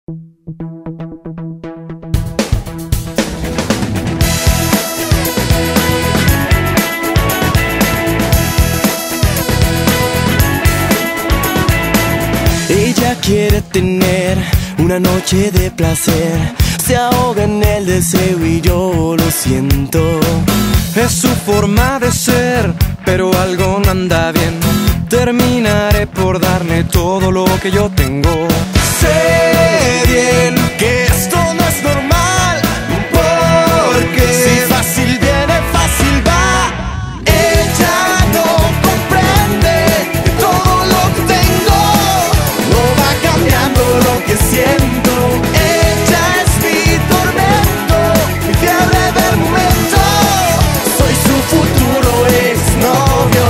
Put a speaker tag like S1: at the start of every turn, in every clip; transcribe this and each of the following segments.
S1: Ella quiere tener una noche de placer, se ahoga en el deseo y yo lo siento.
S2: Es su forma de ser, pero algo no anda bien. Terminaré por darle todo lo que yo tengo.
S1: Sé bien que esto no es normal, porque si fácil viene, fácil va. Ella no comprende que todo lo que tengo no va cambiando lo que siento. Ella es mi tormento, mi fiebre del momento. Soy su futuro exnovio.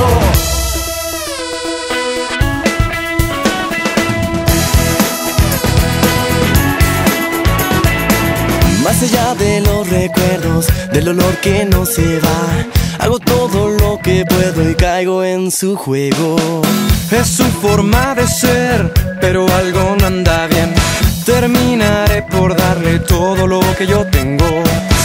S1: Más allá de los recuerdos, del olor que no se va, hago todo lo que puedo y caigo en su juego.
S2: Es su forma de ser, pero algo no anda bien. Terminaré por darle todo lo que yo tengo.